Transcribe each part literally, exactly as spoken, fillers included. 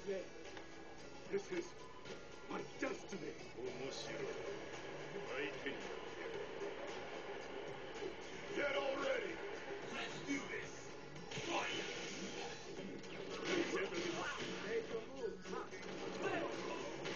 plaît. This is my destiny. Get all ready. Let's do this. Fight. Make your move, huh?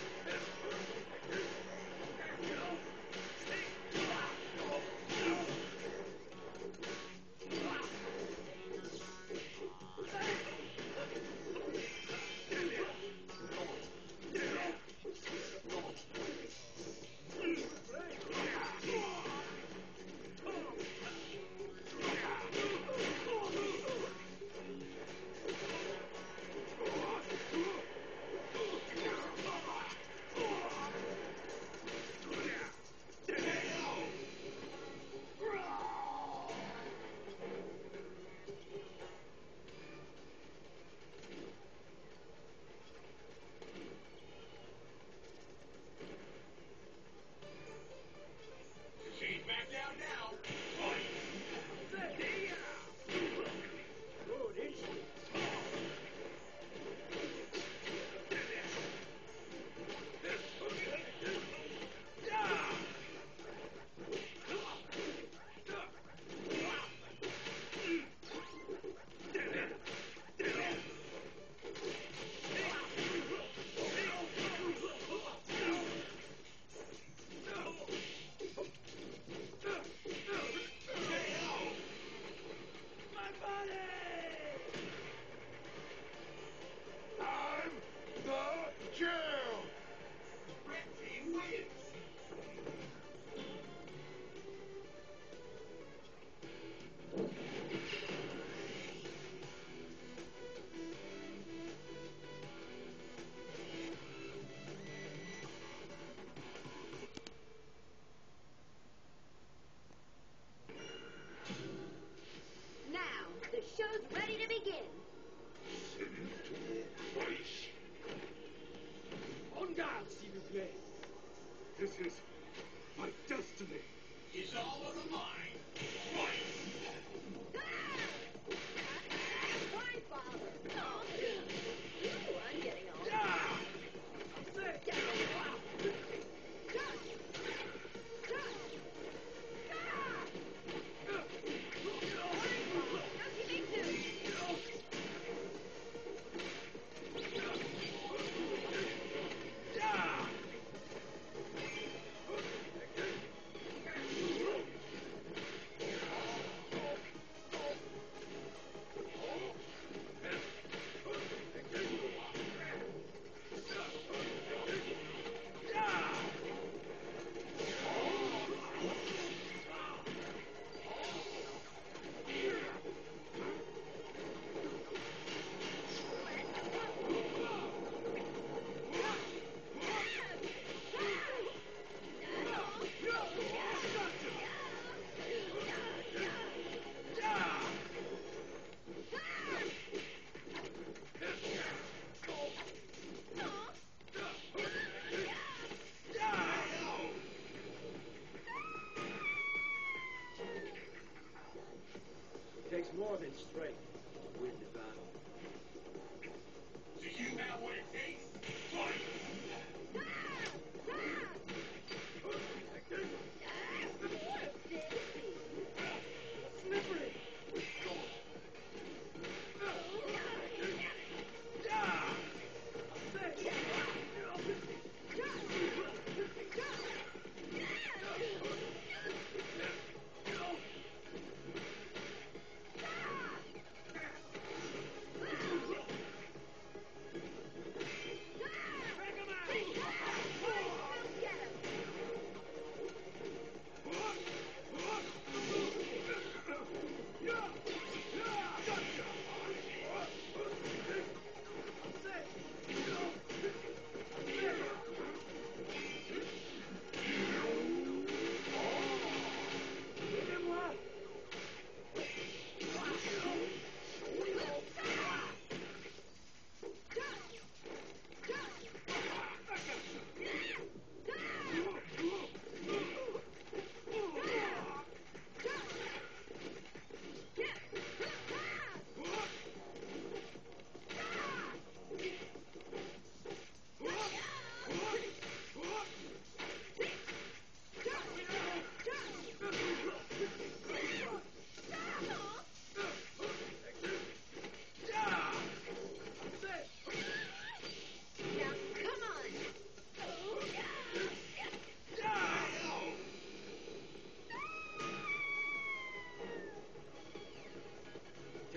Can't back down now. Fight. Good, ain't she? My body! I'm the champ! Red team wins! Now, the show's ready to begin. En garde, s'il vous plaît. This is my destiny. It's all on the line. Fight! Why bother? Oh, ooh, I'm getting all. It takes more than strength to win the battle. Do you have what it takes? Fight! Slippery!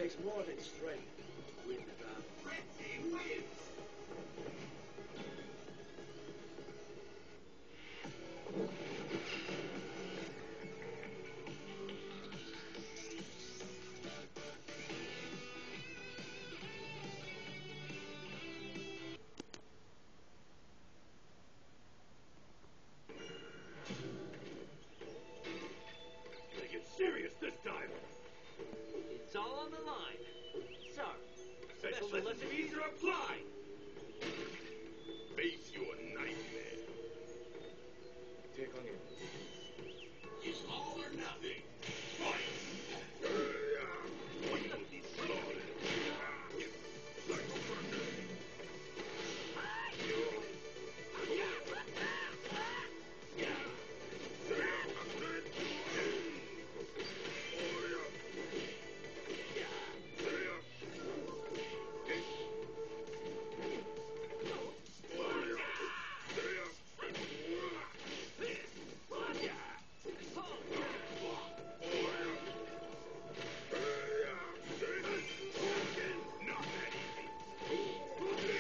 takes more than strength to win the battle. Red team wins. Take it serious this time. It's all on the line. Sir, Special recipes are applied. Face your nightmare. Take on it. It's all or nothing. Fight. We will be slaughtered. Like a thunder. Not that easy.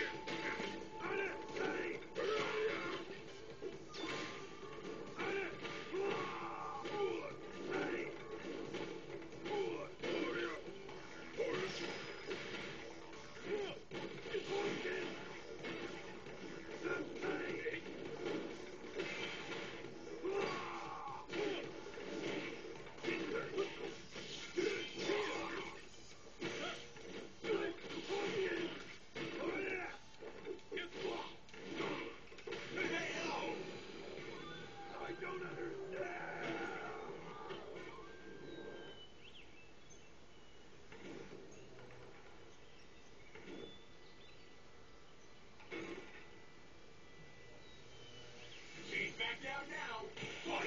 I don't understand. He's back down now. Fight.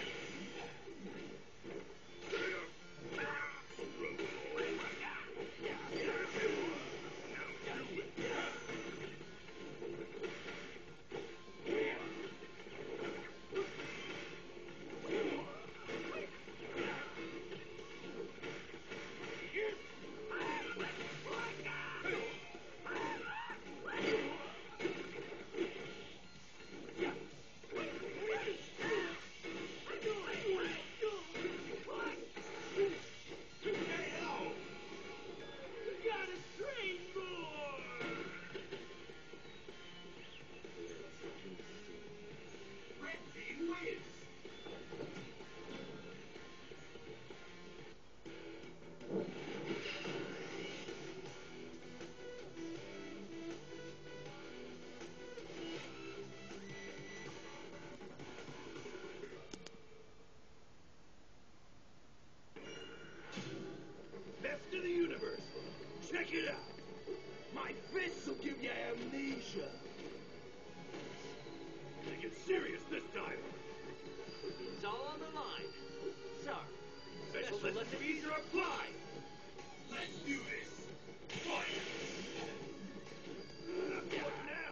Red team wins. Best of the universe. Check it out. My fists will give you amnesia. Take it serious this time. it's all on the line. Sir, Special recipes are applied. Let's do this. Fight. What now?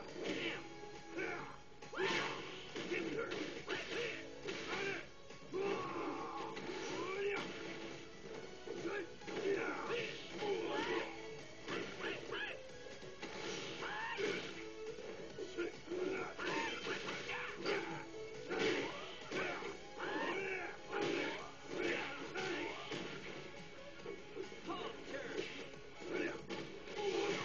Get her. home turn.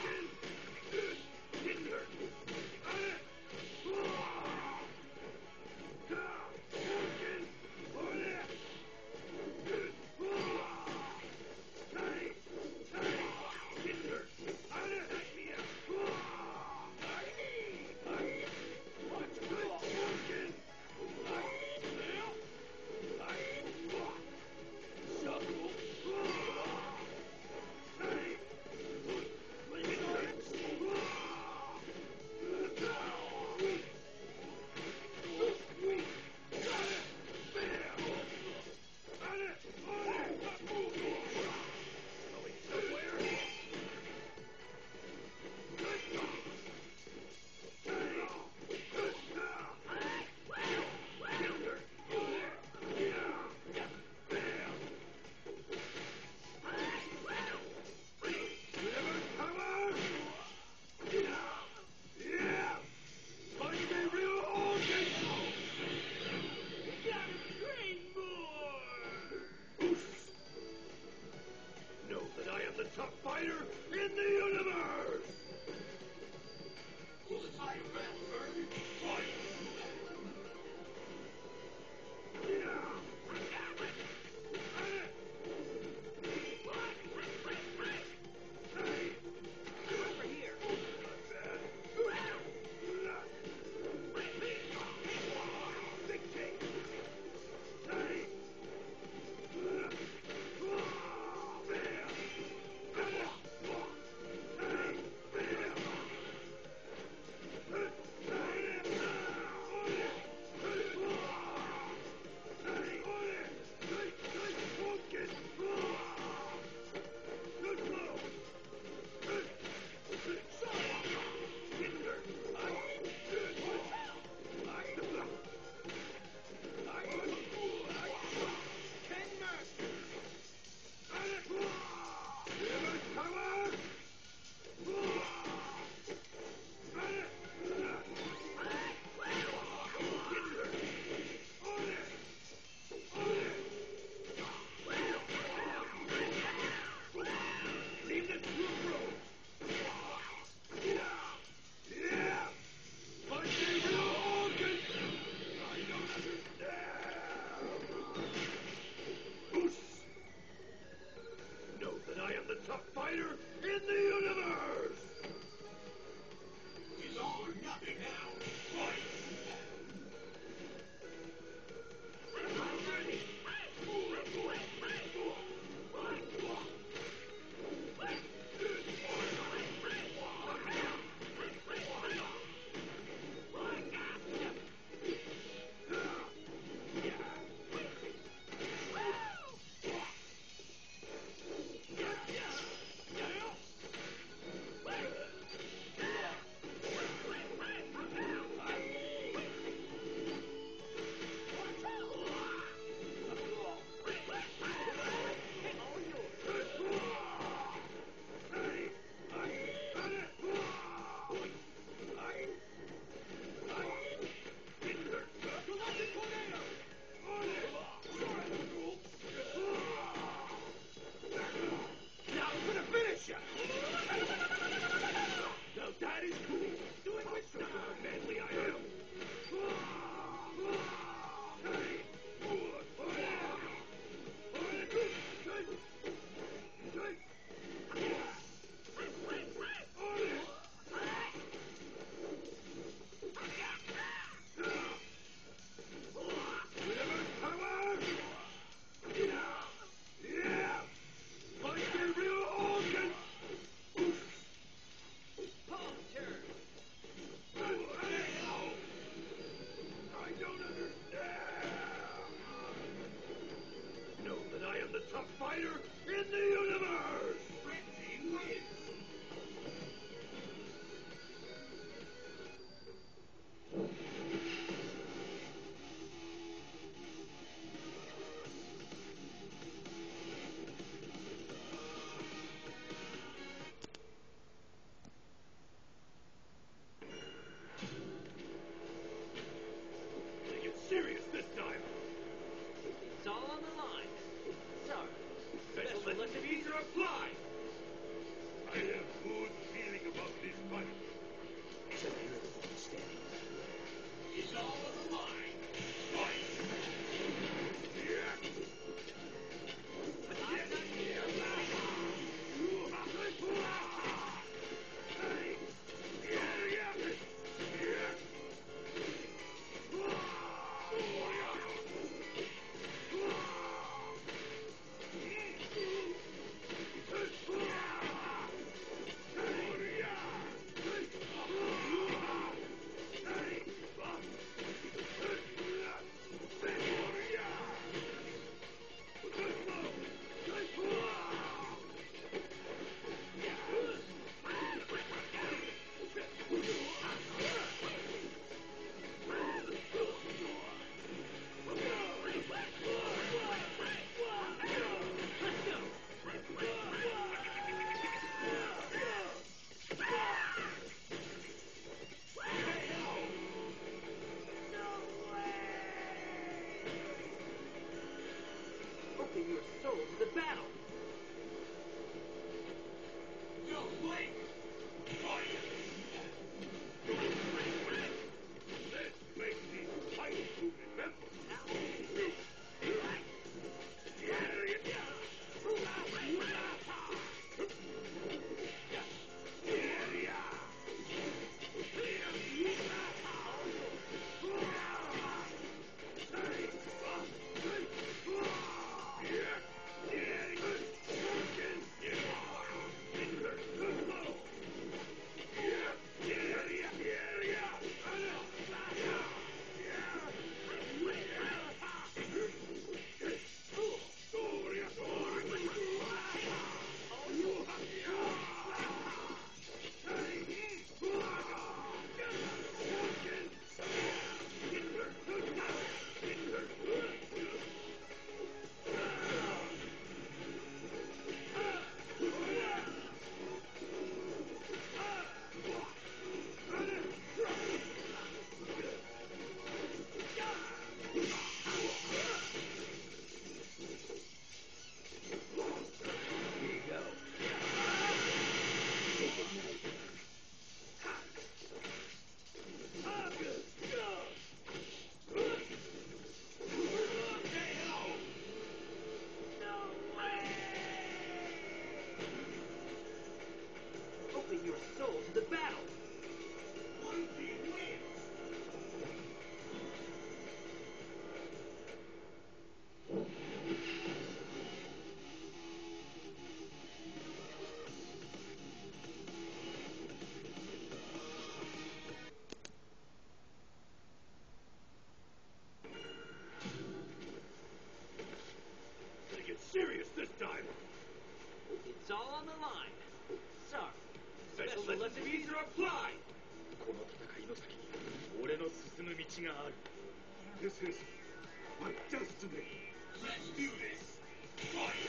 the top fighter in the universe! Will the time back, baby? Fight! Over here. Know that I am the top fighter in the universe! It's all or nothing now. Fight! Now for the finisher! Now that is cool. Doing which shows how manly I am. Know that I am the top fighter in the universe! Red team wins! Take it serious this time! It's all on the line. Sorry. Special necessities are applied! I have good feeling about this fight. It's all on the line. Fight! Fight! Fight! This makes me fight to remember. Open your soul to the battle. One team wins. Take it serious this time. It's all on the line. Sorry. Special recipes are applied. この戦いの先に俺の進む道がある。 This is my destiny. Let's do this. Fight!